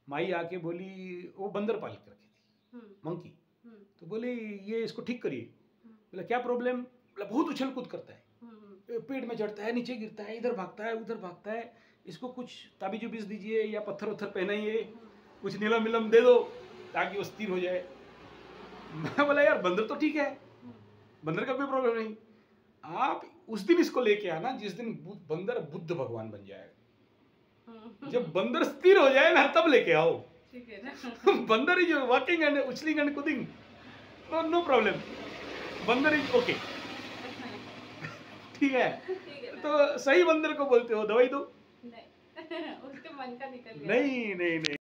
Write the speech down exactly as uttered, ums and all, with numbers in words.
माई आके बोली, वो बंदर पाल के रखी थी, मंकी, तो बोली ये इसको ठीक करिए। बोला क्या प्रॉब्लम? बोला बहुत उछल कूद करता है, पेड़ में चढ़ता है, नीचे गिरता है, इधर भागता है, उधर भागता है, इसको कुछ ताबीज उबीज दीजिए या पत्थर उत्थर पहनाइए, कुछ नीलम मिलम दे दो ताकि वो स्थिर हो जाए। मैं बोला यार बंदर तो ठीक है, बंदर का कोई प्रॉब्लम नहीं, आप उस दिन इसको लेके आना जिस दिन बंदर बुद्ध भगवान बन जाएगा। जब बंदर स्थिर हो जाए ना तब लेके आओ, ठीक है ना। बंदर इज वॉकिंग एंड उछलिंग एंड कूदिंग, no no problem, bandar is okay, ठीक है। तो सही बंदर को बोलते हो दवाई दो, नहीं उसके मन का निकल गया। नहीं नहीं नहीं